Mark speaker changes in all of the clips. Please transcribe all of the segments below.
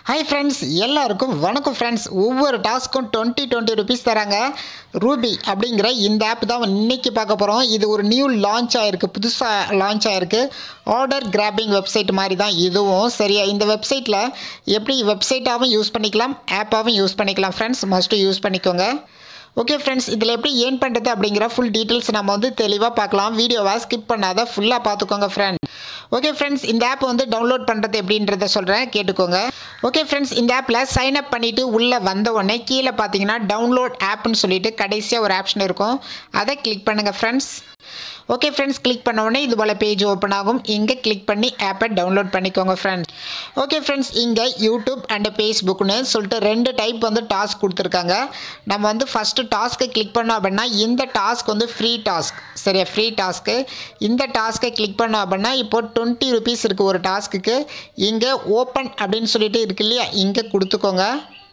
Speaker 1: Hi friends, எல்லாருக்கும் வணக்கம் friends. ஒவ்வொரு டாஸ்க்கும் 20 ரூபீஸ் தராங்க. ரூபி அப்படிங்கிற இந்த ஆப் தான் இன்னைக்கு பார்க்க போறோம். இது ஒரு நியூ லான்ச் ஆயிருக்கு, புதுசா லான்ச் ஆயிருக்கு. ஆர்டர் கிராபிங் வெப்சைட் மாதிரி தான் இதுவும். சரியா, இந்த வெப்சைட்ல எப்படி வெப்சைட்டாவும் யூஸ் பண்ணிக்கலாம், ஆப்பாவும் யூஸ் பண்ணிக்கலாம் ஃப்ரெண்ட்ஸ். மஸ்ட் யூஸ் பண்ணிக்கோங்க. ஓகே ஃப்ரெண்ட்ஸ், இதில் எப்படி ஏர்ன் பண்ணுறது அப்படிங்கிற ஃபுல் டீட்டெயில்ஸ் நம்ம வந்து தெளிவாக பார்க்கலாம். வீடியோவை ஸ்கிப் பண்ணாத ஃபுல்லாக பார்த்துக்கோங்க ஃப்ரெண்ட். ஓகே ஃப்ரெண்ட்ஸ், இந்த ஆப் வந்து டவுன்லோட் பண்ணுறது எப்படின்றத சொல்கிறேன், கேட்டுக்கோங்க. ஓகே ஃப்ரெண்ட்ஸ், இந்த ஆப்பில் சைன் அப் பண்ணிவிட்டு உள்ளே வந்த உடனே கீழே பார்த்தீங்கன்னா டவுன்லோட் ஆப்னு சொல்லிட்டு கடைசியாக ஒரு ஆப்ஷன் இருக்கும். அதை கிளிக் பண்ணுங்கள் ஃப்ரெண்ட்ஸ். ஓகே ஃப்ரெண்ட்ஸ், கிளிக் பண்ண உடனே இது போல் பேஜ் ஓப்பன் ஆகும். இங்கே கிளிக் பண்ணி ஆப்பை டவுன்லோட் பண்ணிக்கோங்க ஃப்ரெண்ட்ஸ். ஓகே ஃப்ரெண்ட்ஸ், இங்கே யூடியூப் அண்ட் ஃபேஸ்புக்னு சொல்லிட்டு 2 டைப் வந்து டாஸ்க் கொடுத்துருக்காங்க. நம்ம வந்து ஃபஸ்ட்டு டாஸ்க்கை கிளிக் பண்ணோம் அப்படின்னா இந்த டாஸ்க் வந்து ஃப்ரீ டாஸ்க். சரியா, ஃப்ரீ டாஸ்க்கு. இந்த டாஸ்க்கை கிளிக் பண்ணோம் அப்படின்னா இப்போ 20 ரூபீஸ் இருக்குது ஒரு டாஸ்க்குக்கு. இங்கே ஓப்பன் அப்படின்னு சொல்லிட்டு இருக்கு இல்லையா, இங்கே கொடுத்துக்கோங்க.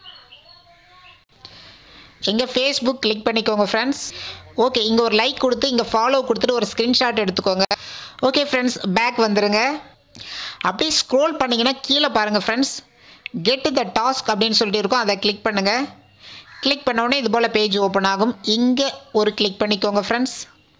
Speaker 1: இங்கே ஃபேஸ்புக் கிளிக் பண்ணிக்கோங்க ஃப்ரெண்ட்ஸ். ஓகே, இங்கே ஒரு லைக் கொடுத்து இங்கே ஃபாலோ கொடுத்துட்டு ஒரு ஸ்க்ரீன்ஷாட் எடுத்துக்கோங்க. ஓகே ஃப்ரெண்ட்ஸ், பேக் வந்துடுங்க. அப்படியே ஸ்க்ரோல் பண்ணிங்கன்னா கீழே பாருங்கள் ஃப்ரெண்ட்ஸ், கெட் த டாஸ்க் அப்படின்னு சொல்லிட்டு இருக்கும். அதை கிளிக் பண்ணுங்கள். கிளிக் பண்ண உடனே இது போல் பேஜ் ஓப்பன் ஆகும். இங்கே ஒரு கிளிக் பண்ணிக்கோங்க ஃப்ரெண்ட்ஸ்.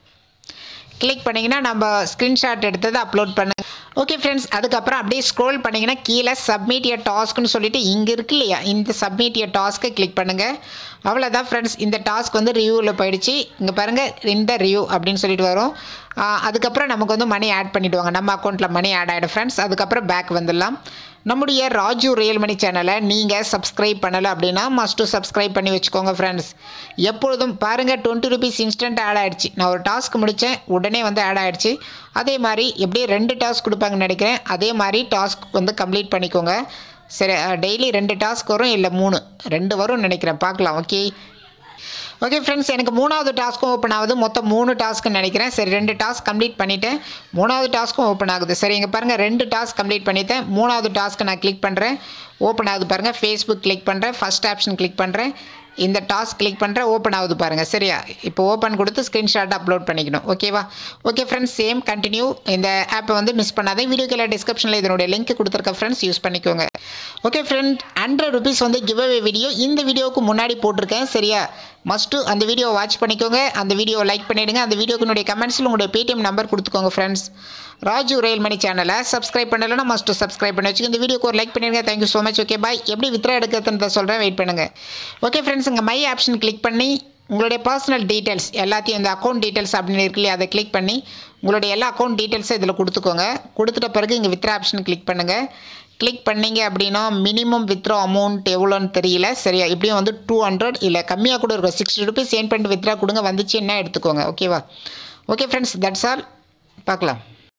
Speaker 1: கிளிக் பண்ணிங்கன்னா நம்ம ஸ்க்ரீன்ஷாட் எடுத்தது அப்லோட் பண்ணுங்க. ஓகே ஃப்ரெண்ட்ஸ், அதுக்கப்புறம் அப்படியே ஸ்க்ரோல் பண்ணிங்கன்னா கீழே சப்மிட் எ டாஸ்க்னு சொல்லிட்டு இங்கே இருக்கு இல்லையா, இந்த சப்மிட் எ டாஸ்க்கை கிளிக் பண்ணுங்கள். அவ்வளோதான் ஃப்ரெண்ட்ஸ், இந்த டாஸ்க் வந்து ரிவ்யூவில் போயிடுச்சு. இங்கே பாருங்கள், இந்த ரிவ்யூ அப்படின்னு சொல்லிட்டு வரும். அதுக்கப்புறம் நமக்கு வந்து மணி ஆட் பண்ணிவிடுவாங்க, நம்ம அக்கௌண்ட்டில் மணி ஆட் ஆகிடும் ஃப்ரெண்ட்ஸ். அதுக்கப்புறம் பேக் வந்துடலாம். நம்முடைய ராஜு ரியல் மணி சேனலை நீங்கள் சப்ஸ்கிரைப் பண்ணலை அப்படின்னா மஸ்ட்டு சப்ஸ்கிரைப் பண்ணி வச்சுக்கோங்க ஃப்ரெண்ட்ஸ். எப்பொழுதும் பாருங்கள், 20 ரூபீஸ் இன்ஸ்டன்ட் ஆட் ஆகிடுச்சு. நான் ஒரு டாஸ்க் முடித்தேன், உடனே வந்து ஆட் ஆகிடுச்சு. அதே மாதிரி எப்படியே 2 டாஸ்க் கொடுப்பாங்கன்னு நினைக்கிறேன். அதே மாதிரி டாஸ்க் வந்து கம்ப்ளீட் பண்ணிக்கோங்க. சரி, டெய்லி 2 டாஸ்க் வரும், இல்லை 2 வரும்னு நினைக்கிறேன், பார்க்கலாம். ஓகே ஓகே ஃப்ரெண்ட்ஸ், எனக்கு 3வது டாஸ்க்கும் ஓப்பன் ஆகுது. மொத்தம் 3 டாஸ்க்குன்னு நினைக்கிறேன். சரி, 2 டாஸ்க் கம்ப்ளீட் பண்ணிவிட்டேன், 3வது டாஸ்க்கும் ஓப்பன் ஆகுது. சரி, இங்கே பாருங்கள், 2 டாஸ்க் கம்ப்ளீட் பண்ணிட்டேன். 3வது டாஸ்க்கு நான் கிளிக் பண்ணுறேன், ஓப்பன் ஆகுது பாருங்கள். ஃபேஸ்புக் கிளிக் பண்ணுறேன், ஃபஸ்ட் ஆப்ஷன் கிளிக் பண்ணுறேன், இந்த டாஸ்க் கிளிக் பண்ணுறேன், ஓப்பன் ஆகுது பாருங்கள். சரியா, இப்போ ஓப்பன் கொடுத்து ஸ்க்ரீன்ஷாட் அப்லோட் பண்ணிக்கணும். ஓகேவா? Okay friends, same continue. இந்த ஆப்பை வந்து மிஸ் பண்ணாதே. வீடியோக்கு எல்லாம் டிஸ்கிரிப்ஷனில் இதனுடைய லிங்க் கொடுத்துருக்க ஃப்ரெண்ட்ஸ், யூஸ் பண்ணிக்கோங்க. ஓகே ஃப்ரெண்ட், 100 ரூபீஸ் வந்து கிவ் அவே வீடியோ இந்த வீடியோவுக்கு முன்னாடி போட்டிருக்கேன். சரியா, மஸ்ட்டு அந்த வீடியோ வாட்ச் பண்ணிக்கோங்க. அந்த வீடியோ லைக் பண்ணிவிடுங்க. அந்த வீடியோக்குனுடைய கமெண்ட்ஸில் உங்களுடைய பேடிஎம் நம்பர் கொடுத்துக்கோங்க ஃப்ரெண்ட்ஸ். ராஜு ரியல் மணி சேனலை சப்ஸ்கிரைப் பண்ணலைன்னா மஸ்ட்டு சப்ஸ்கிரைப் பண்ணி வச்சுக்கோங்க. இந்த வீடியோக்கு ஒரு லைக் பண்ணிடுங்க. Thank you so much. Okay bye. எப்படி வித்ரா எடுக்கிறதுன்னு சொல்கிறேன், வெயிட் பண்ணுங்கள். ஓகே ஃப்ரெண்ட்ஸ், இங்கே மை ஆப்ஷன் கிளிக் பண்ணி உங்களுடைய பர்சனல் டீட்டெயில்ஸ் எல்லாத்தையும், இந்த அக்கௌண்ட் டீட்டெயில்ஸ் அப்படின்னு இருக்கு இல்லையா, அதை கிளிக் பண்ணி உங்களுடைய எல்லா அக்கௌண்ட் டீட்டெயில்ஸை இதில் கொடுத்துக்கோங்க. கொடுத்துட்ட பிறகு இங்கே வித்ரா ஆப்ஷன் கிளிக் பண்ணுங்கள். கிளிக் பண்ணிங்க அப்படின்னா மினிமம் வித்ரா அமௌண்ட் எவ்வளோன்னு தெரியல. சரியா, இப்படியும் வந்து 200 இல்லை கம்மியாக கூட இருக்கும். 60 ரூபீஸ் ஏர்ன் பண்ணிட்டு வித்ரா கொடுங்க, வந்துச்சு என்ன எடுத்துக்கோங்க. ஓகேவா? Okay friends, that's all. பார்க்கலாம்.